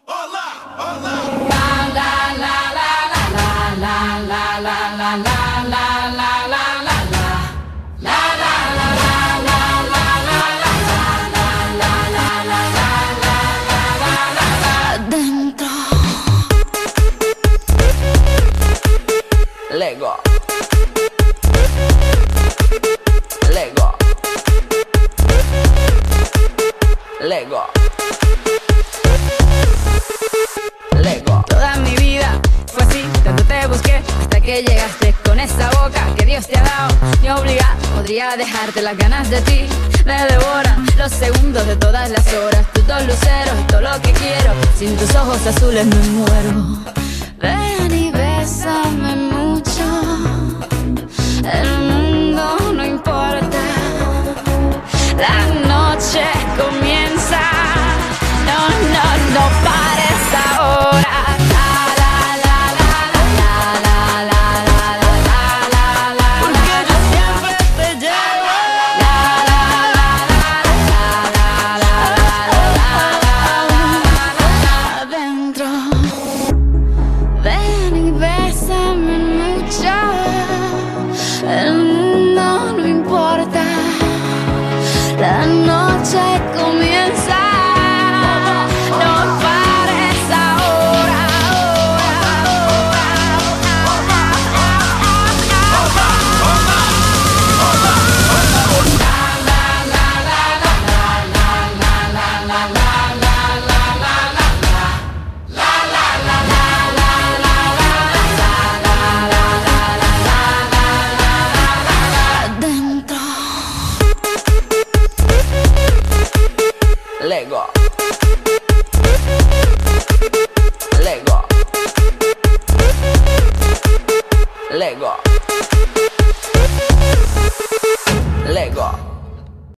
Lego. Lego. Lego. Lego. Toda mi vida fue así, tanto te busqué hasta que llegaste con esa boca que Dios te ha dado. Ni obligada podría dejarte, las ganas de ti me devoran los segundos de todas las horas. Tus dos luceros y todo lo que quiero, sin tus ojos azules me muero. Ven y bésame mucho, el mundo no importa, la noche comienza, no pares ahora. Lego. Lego. Lego.